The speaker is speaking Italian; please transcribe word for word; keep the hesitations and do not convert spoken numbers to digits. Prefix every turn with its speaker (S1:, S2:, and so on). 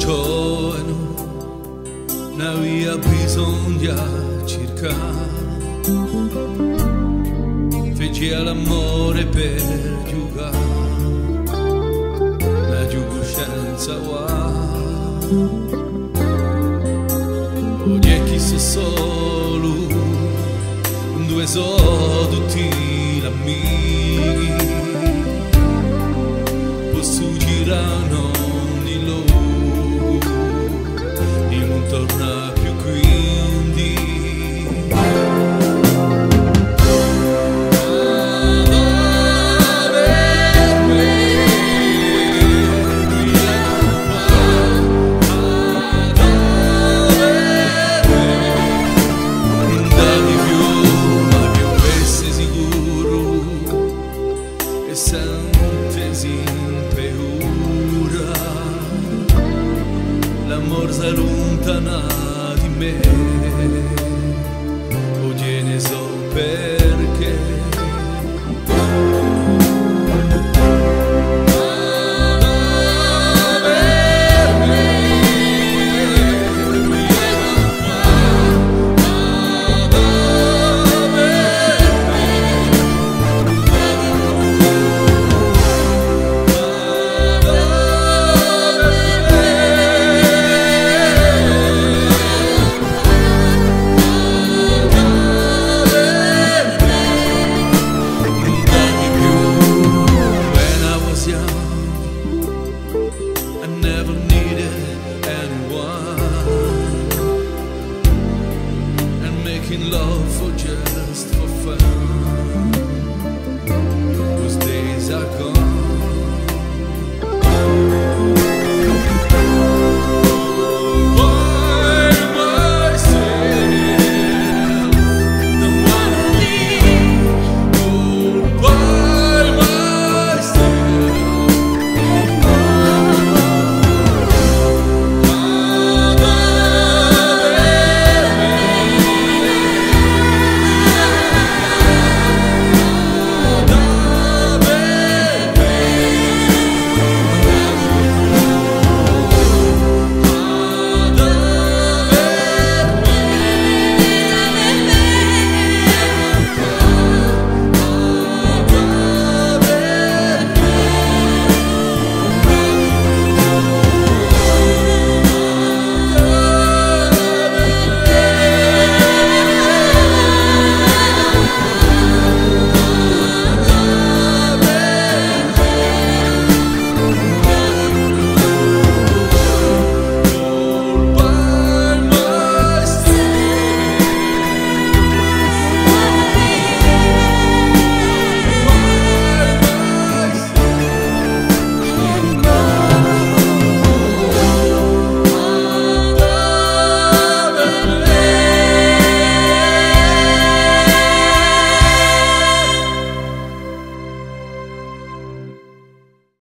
S1: giovane, ne aveva bisogno circa, fece l'amore per giocare, la giugoscenza va, oggi è chi sa solo, due sono tutti l'amici, posso girare ogni luogo, e non torna più quindi. L'amor si allontana di me, oggi ne so per